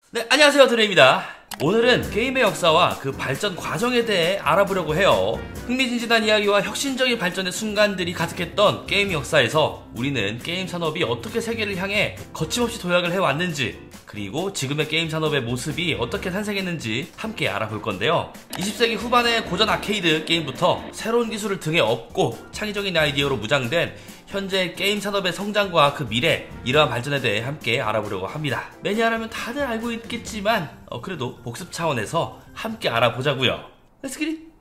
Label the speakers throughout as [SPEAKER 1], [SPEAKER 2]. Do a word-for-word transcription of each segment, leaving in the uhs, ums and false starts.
[SPEAKER 1] 네, 안녕하세요, 드레입니다. 오늘은 게임의 역사와 그 발전 과정에 대해 알아보려고 해요. 흥미진진한 이야기와 혁신적인 발전의 순간들이 가득했던 게임 역사에서 우리는 게임 산업이 어떻게 세계를 향해 거침없이 도약을 해왔는지, 그리고 지금의 게임 산업의 모습이 어떻게 탄생했는지 함께 알아볼 건데요. 이십 세기 후반의 고전 아케이드 게임부터 새로운 기술을 등에 업고 창의적인 아이디어로 무장된 현재 게임 산업의 성장과 그 미래, 이러한 발전에 대해 함께 알아보려고 합니다. 매니아라면 다들 알고 있겠지만 어, 그래도 복습 차원에서 함께 알아보자고요. Let's get it!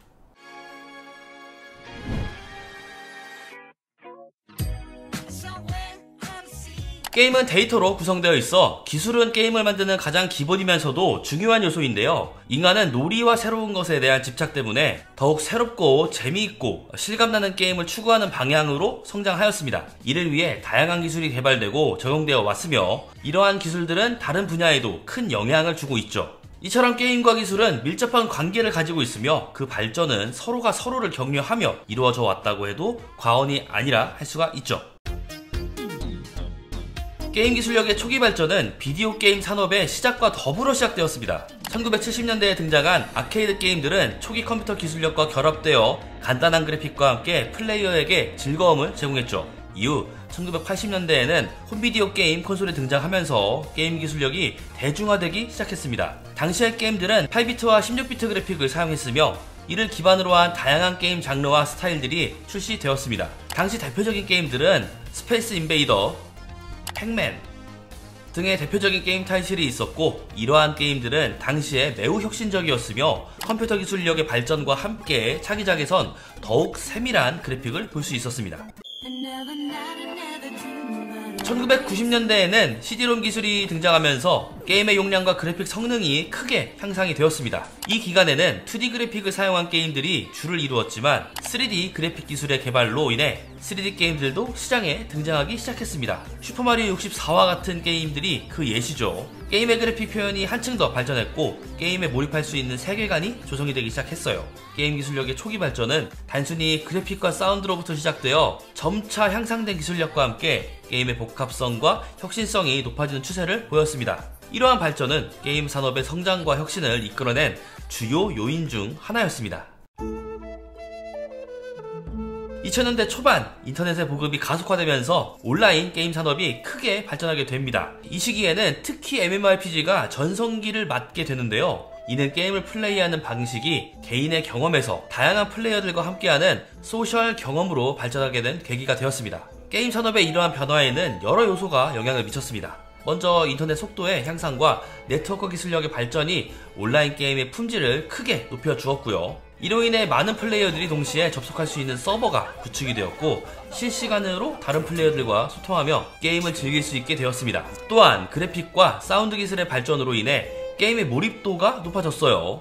[SPEAKER 1] 게임은 데이터로 구성되어 있어 기술은 게임을 만드는 가장 기본이면서도 중요한 요소인데요. 인간은 놀이와 새로운 것에 대한 집착 때문에 더욱 새롭고 재미있고 실감나는 게임을 추구하는 방향으로 성장하였습니다. 이를 위해 다양한 기술이 개발되고 적용되어 왔으며, 이러한 기술들은 다른 분야에도 큰 영향을 주고 있죠. 이처럼 게임과 기술은 밀접한 관계를 가지고 있으며 그 발전은 서로가 서로를 격려하며 이루어져 왔다고 해도 과언이 아니라 할 수가 있죠. 게임 기술력의 초기 발전은 비디오 게임 산업의 시작과 더불어 시작되었습니다. 천구백칠십 년대에 등장한 아케이드 게임들은 초기 컴퓨터 기술력과 결합되어 간단한 그래픽과 함께 플레이어에게 즐거움을 제공했죠. 이후 천구백팔십 년대에는 홈비디오 게임 콘솔이 등장하면서 게임 기술력이 대중화되기 시작했습니다. 당시의 게임들은 팔 비트와 십육 비트 그래픽을 사용했으며 이를 기반으로 한 다양한 게임 장르와 스타일들이 출시되었습니다. 당시 대표적인 게임들은 스페이스 인베이더, 팩맨 등의 대표적인 게임 타이틀이 있었고, 이러한 게임들은 당시에 매우 혁신적이었으며 컴퓨터 기술력의 발전과 함께 차기작에선 더욱 세밀한 그래픽을 볼 수 있었습니다. 천구백구십 년대에는 씨디롬 기술이 등장하면서 게임의 용량과 그래픽 성능이 크게 향상이 되었습니다. 이 기간에는 투디 그래픽을 사용한 게임들이 주를 이루었지만 쓰리디 그래픽 기술의 개발로 인해 쓰리디 게임들도 시장에 등장하기 시작했습니다. 슈퍼마리오 육십사와 같은 게임들이 그 예시죠. 게임의 그래픽 표현이 한층 더 발전했고 게임에 몰입할 수 있는 세계관이 조성이 되기 시작했어요. 게임 기술력의 초기 발전은 단순히 그래픽과 사운드로부터 시작되어 점차 향상된 기술력과 함께 게임의 복합성과 혁신성이 높아지는 추세를 보였습니다. 이러한 발전은 게임 산업의 성장과 혁신을 이끌어낸 주요 요인 중 하나였습니다. 이천 년대 초반 인터넷의 보급이 가속화되면서 온라인 게임 산업이 크게 발전하게 됩니다. 이 시기에는 특히 엠엠오알피지가 전성기를 맞게 되는데요. 이는 게임을 플레이하는 방식이 개인의 경험에서 다양한 플레이어들과 함께하는 소셜 경험으로 발전하게 된 계기가 되었습니다. 게임 산업의 이러한 변화에는 여러 요소가 영향을 미쳤습니다. 먼저 인터넷 속도의 향상과 네트워크 기술력의 발전이 온라인 게임의 품질을 크게 높여주었고요. 이로 인해 많은 플레이어들이 동시에 접속할 수 있는 서버가 구축이 되었고, 실시간으로 다른 플레이어들과 소통하며 게임을 즐길 수 있게 되었습니다. 또한 그래픽과 사운드 기술의 발전으로 인해 게임의 몰입도가 높아졌어요.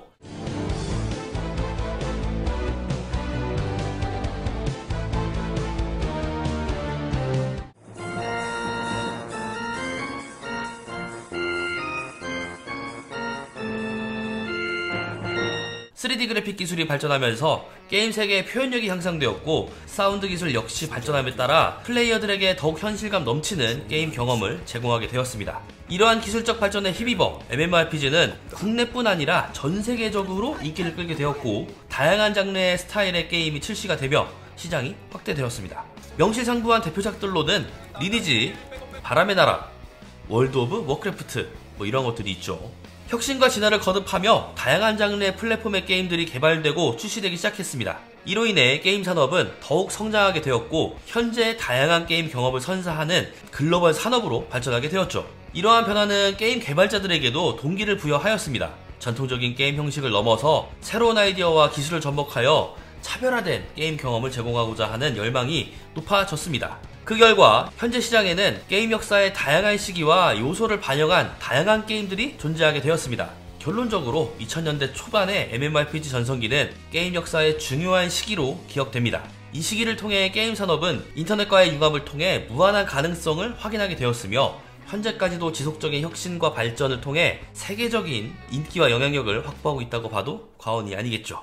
[SPEAKER 1] 쓰리디 그래픽 기술이 발전하면서 게임 세계의 표현력이 향상되었고, 사운드 기술 역시 발전함에 따라 플레이어들에게 더욱 현실감 넘치는 게임 경험을 제공하게 되었습니다. 이러한 기술적 발전에 힘입어 엠엠오알피지는 국내뿐 아니라 전 세계적으로 인기를 끌게 되었고, 다양한 장르의 스타일의 게임이 출시가 되며 시장이 확대되었습니다. 명실상부한 대표작들로는 리니지, 바람의 나라, 월드 오브 워크래프트 뭐 이런 것들이 있죠. 혁신과 진화를 거듭하며 다양한 장르의 플랫폼의 게임들이 개발되고 출시되기 시작했습니다. 이로 인해 게임 산업은 더욱 성장하게 되었고, 현재 다양한 게임 경험을 선사하는 글로벌 산업으로 발전하게 되었죠. 이러한 변화는 게임 개발자들에게도 동기를 부여하였습니다. 전통적인 게임 형식을 넘어서 새로운 아이디어와 기술을 접목하여 차별화된 게임 경험을 제공하고자 하는 열망이 높아졌습니다. 그 결과 현재 시장에는 게임 역사의 다양한 시기와 요소를 반영한 다양한 게임들이 존재하게 되었습니다. 결론적으로 이천 년대 초반의 엠엠오알피지 전성기는 게임 역사의 중요한 시기로 기억됩니다. 이 시기를 통해 게임 산업은 인터넷과의 융합을 통해 무한한 가능성을 확인하게 되었으며, 현재까지도 지속적인 혁신과 발전을 통해 세계적인 인기와 영향력을 확보하고 있다고 봐도 과언이 아니겠죠.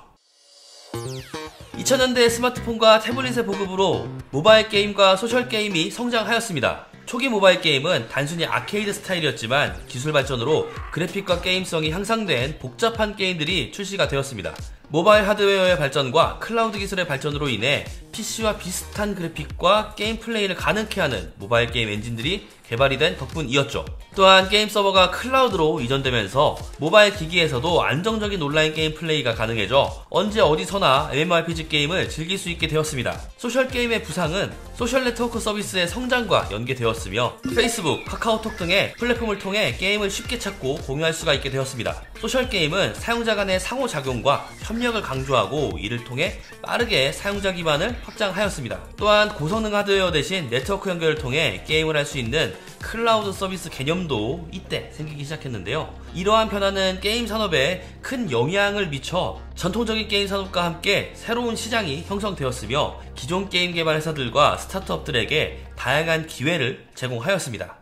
[SPEAKER 1] 이천 년대 스마트폰과 태블릿의 보급으로 모바일 게임과 소셜 게임이 성장하였습니다. 초기 모바일 게임은 단순히 아케이드 스타일이었지만 기술 발전으로 그래픽과 게임성이 향상된 복잡한 게임들이 출시가 되었습니다. 모바일 하드웨어의 발전과 클라우드 기술의 발전으로 인해 피씨와 비슷한 그래픽과 게임 플레이를 가능케 하는 모바일 게임 엔진들이 개발이 된 덕분이었죠. 또한 게임 서버가 클라우드로 이전되면서 모바일 기기에서도 안정적인 온라인 게임 플레이가 가능해져 언제 어디서나 엠엠오알피지 게임을 즐길 수 있게 되었습니다. 소셜 게임의 부상은 소셜 네트워크 서비스의 성장과 연계되었으며 페이스북, 카카오톡 등의 플랫폼을 통해 게임을 쉽게 찾고 공유할 수가 있게 되었습니다. 소셜 게임은 사용자 간의 상호작용과 협력을 강조하고 이를 통해 빠르게 사용자 기반을 확장하였습니다. 또한 고성능 하드웨어 대신 네트워크 연결을 통해 게임을 할 수 있는 클라우드 서비스 개념도 이때 생기기 시작했는데요. 이러한 변화는 게임 산업에 큰 영향을 미쳐 전통적인 게임 산업과 함께 새로운 시장이 형성되었으며 기존 게임 개발 회사들과 스타트업들에게 다양한 기회를 제공하였습니다.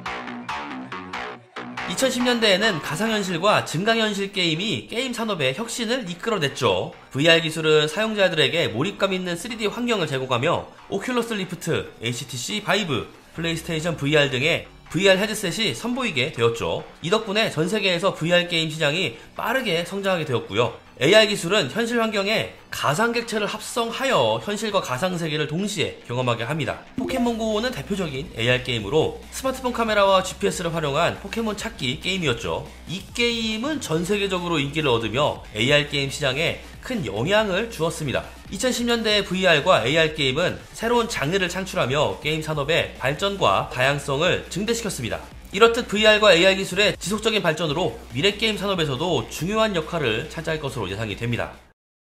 [SPEAKER 1] 이천십 년대에는 가상현실과 증강현실 게임이 게임 산업의 혁신을 이끌어냈죠. 브이알 기술은 사용자들에게 몰입감 있는 쓰리디 환경을 제공하며 오큘러스 리프트, 에이치티씨 바이브, 플레이스테이션 브이알 등의 브이알 헤드셋이 선보이게 되었죠. 이 덕분에 전세계에서 브이알 게임 시장이 빠르게 성장하게 되었고요. 에이알 기술은 현실 환경에 가상객체를 합성하여 현실과 가상세계를 동시에 경험하게 합니다. 포켓몬고는 대표적인 에이알 게임으로 스마트폰 카메라와 지피에스를 활용한 포켓몬 찾기 게임이었죠. 이 게임은 전세계적으로 인기를 얻으며 에이알 게임 시장에 큰 영향을 주었습니다. 이천십 년대의 브이알과 에이알 게임은 새로운 장르를 창출하며 게임 산업의 발전과 다양성을 증대시켰습니다. 이렇듯 브이알과 에이알 기술의 지속적인 발전으로 미래 게임 산업에서도 중요한 역할을 차지할 것으로 예상이 됩니다.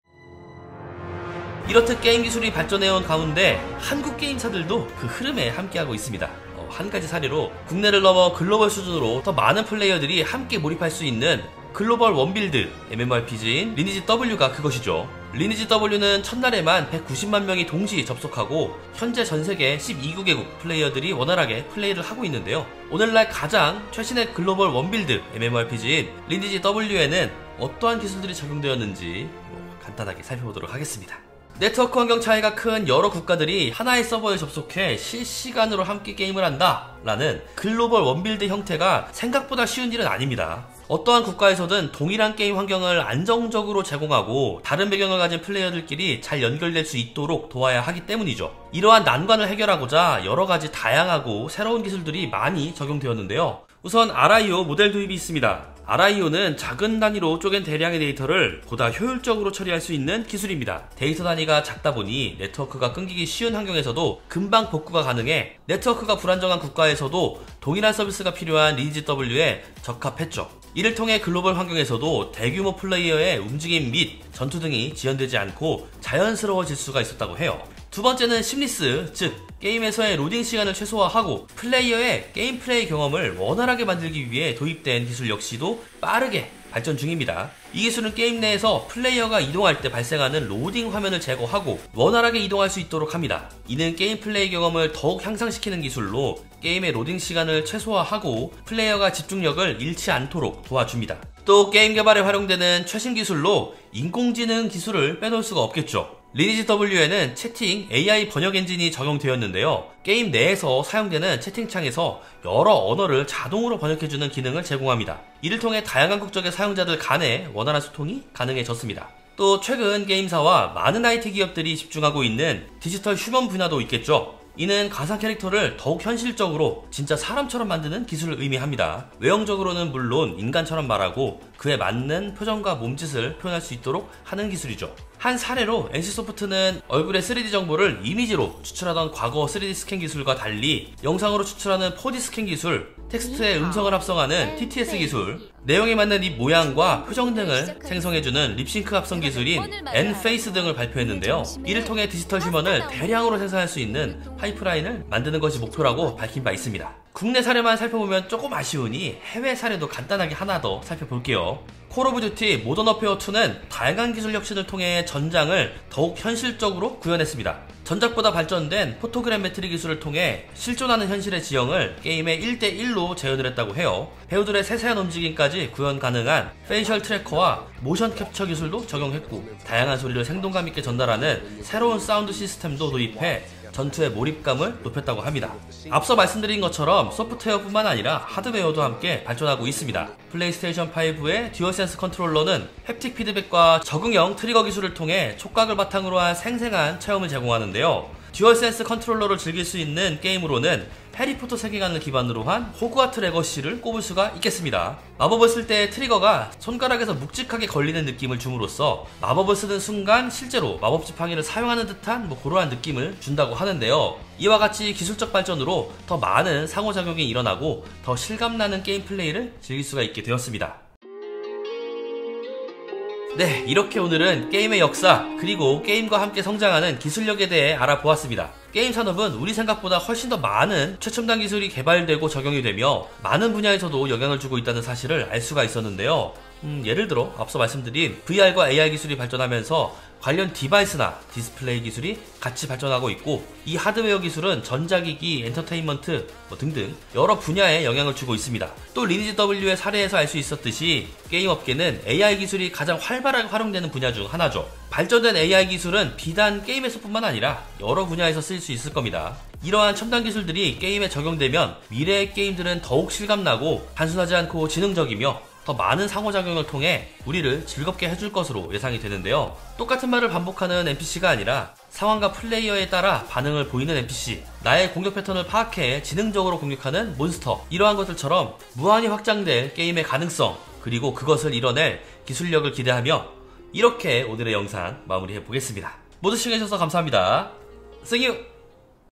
[SPEAKER 1] 이렇듯 게임 기술이 발전해온 가운데 한국 게임사들도 그 흐름에 함께하고 있습니다. 어, 한 가지 사례로 국내를 넘어 글로벌 수준으로 더 많은 플레이어들이 함께 몰입할 수 있는 글로벌 원빌드 엠엠오알피지인 리니지 더블유가 그것이죠. 리니지 더블유는 첫날에만 백구십만 명이 동시 접속하고 현재 전세계 십이 개국 플레이어들이 원활하게 플레이를 하고 있는데요. 오늘날 가장 최신의 글로벌 원빌드 엠엠오알피지인 리니지 더블유에는 어떠한 기술들이 적용되었는지 간단하게 살펴보도록 하겠습니다. 네트워크 환경 차이가 큰 여러 국가들이 하나의 서버에 접속해 실시간으로 함께 게임을 한다 라는 글로벌 원빌드 형태가 생각보다 쉬운 일은 아닙니다. 어떠한 국가에서든 동일한 게임 환경을 안정적으로 제공하고 다른 배경을 가진 플레이어들끼리 잘 연결될 수 있도록 도와야 하기 때문이죠. 이러한 난관을 해결하고자 여러가지 다양하고 새로운 기술들이 많이 적용되었는데요. 우선 알아이오 모델 도입이 있습니다. 알아이오는 작은 단위로 쪼갠 대량의 데이터를 보다 효율적으로 처리할 수 있는 기술입니다. 데이터 단위가 작다 보니 네트워크가 끊기기 쉬운 환경에서도 금방 복구가 가능해 네트워크가 불안정한 국가에서도 동일한 서비스가 필요한 리니지 더블유에 적합했죠. 이를 통해 글로벌 환경에서도 대규모 플레이어의 움직임 및 전투 등이 지연되지 않고 자연스러워질 수가 있었다고 해요. 두 번째는 심리스, 즉 게임에서의 로딩 시간을 최소화하고 플레이어의 게임 플레이 경험을 원활하게 만들기 위해 도입된 기술 역시도 빠르게 발전 중입니다. 이 기술은 게임 내에서 플레이어가 이동할 때 발생하는 로딩 화면을 제거하고 원활하게 이동할 수 있도록 합니다. 이는 게임 플레이 경험을 더욱 향상시키는 기술로 게임의 로딩 시간을 최소화하고 플레이어가 집중력을 잃지 않도록 도와줍니다. 또 게임 개발에 활용되는 최신 기술로 인공지능 기술을 빼놓을 수가 없겠죠. 리니지 더블유에는 채팅 에이아이 번역 엔진이 적용되었는데요. 게임 내에서 사용되는 채팅창에서 여러 언어를 자동으로 번역해주는 기능을 제공합니다. 이를 통해 다양한 국적의 사용자들 간의 원활한 소통이 가능해졌습니다. 또 최근 게임사와 많은 아이티 기업들이 집중하고 있는 디지털 휴먼 분야도 있겠죠. 이는 가상 캐릭터를 더욱 현실적으로 진짜 사람처럼 만드는 기술을 의미합니다. 외형적으로는 물론 인간처럼 말하고 그에 맞는 표정과 몸짓을 표현할 수 있도록 하는 기술이죠. 한 사례로 엔씨소프트는 얼굴의 쓰리디 정보를 이미지로 추출하던 과거 쓰리디 스캔 기술과 달리 영상으로 추출하는 포디 스캔 기술, 텍스트에 음성을 합성하는 티티에스 기술, 내용에 맞는 입 모양과 표정 등을 생성해주는 립싱크 합성 기술인 엔페이스 등을 발표했는데요. 이를 통해 디지털 휴먼을 대량으로 생산할 수 있는 파이프라인을 만드는 것이 목표라고 밝힌 바 있습니다. 국내 사례만 살펴보면 조금 아쉬우니 해외 사례도 간단하게 하나 더 살펴볼게요. 콜 오브 듀티 모던 워페어 투는 다양한 기술 혁신을 통해 전장을 더욱 현실적으로 구현했습니다. 전작보다 발전된 포토그램 매트리 기술을 통해 실존하는 현실의 지형을 게임의 일 대 일로 재현을 했다고 해요. 배우들의 세세한 움직임까지 구현 가능한 페이셜 트래커와 모션 캡처 기술도 적용했고 다양한 소리를 생동감 있게 전달하는 새로운 사운드 시스템도 도입해 전투의 몰입감을 높였다고 합니다. 앞서 말씀드린 것처럼 소프트웨어뿐만 아니라 하드웨어도 함께 발전하고 있습니다. 플레이스테이션 파이브의 듀얼센스 컨트롤러는 햅틱 피드백과 적응형 트리거 기술을 통해 촉각을 바탕으로 한 생생한 체험을 제공하는데요. 듀얼센스 컨트롤러를 즐길 수 있는 게임으로는 해리포터 세계관을 기반으로 한 호그와트 레거시를 꼽을 수가 있겠습니다. 마법을 쓸 때 트리거가 손가락에서 묵직하게 걸리는 느낌을 줌으로써 마법을 쓰는 순간 실제로 마법 지팡이를 사용하는 듯한 뭐 그러한 느낌을 준다고 하는데요. 이와 같이 기술적 발전으로 더 많은 상호작용이 일어나고 더 실감나는 게임 플레이를 즐길 수가 있게 되었습니다. 네, 이렇게 오늘은 게임의 역사 그리고 게임과 함께 성장하는 기술력에 대해 알아보았습니다. 게임 산업은 우리 생각보다 훨씬 더 많은 최첨단 기술이 개발되고 적용이 되며 많은 분야에서도 영향을 주고 있다는 사실을 알 수가 있었는데요. 음, 예를 들어 앞서 말씀드린 브이알과 에이아이 기술이 발전하면서 관련 디바이스나 디스플레이 기술이 같이 발전하고 있고, 이 하드웨어 기술은 전자기기, 엔터테인먼트 뭐 등등 여러 분야에 영향을 주고 있습니다. 또 리니지 더블유의 사례에서 알 수 있었듯이 게임 업계는 에이아이 기술이 가장 활발하게 활용되는 분야 중 하나죠. 발전된 에이아이 기술은 비단 게임에서뿐만 아니라 여러 분야에서 쓰일 수 있을 겁니다. 이러한 첨단 기술들이 게임에 적용되면 미래의 게임들은 더욱 실감나고 단순하지 않고 지능적이며 더 많은 상호작용을 통해 우리를 즐겁게 해줄 것으로 예상이 되는데요. 똑같은 말을 반복하는 엔피씨가 아니라 상황과 플레이어에 따라 반응을 보이는 엔피씨, 나의 공격 패턴을 파악해 지능적으로 공격하는 몬스터, 이러한 것들처럼 무한히 확장될 게임의 가능성, 그리고 그것을 이뤄낼 기술력을 기대하며 이렇게 오늘의 영상 마무리해 보겠습니다. 모두 시청해주셔서 감사합니다. 승유!